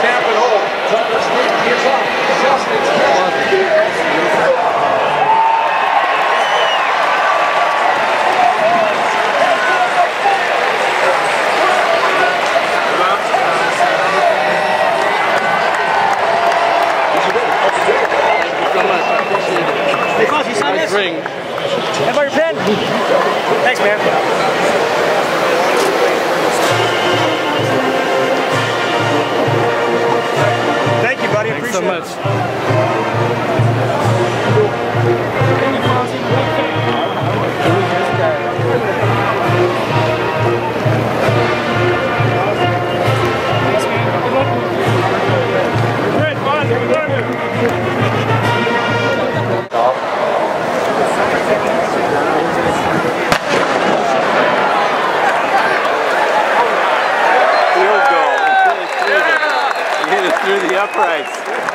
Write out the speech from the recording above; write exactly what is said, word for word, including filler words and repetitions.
snap and hold. Here's off. Hey, Fozzy, sign this. Ring. How about your pen? Thanks, man. Thank you, buddy. Thanks Appreciate so much. it. Field goal. Through the uprights.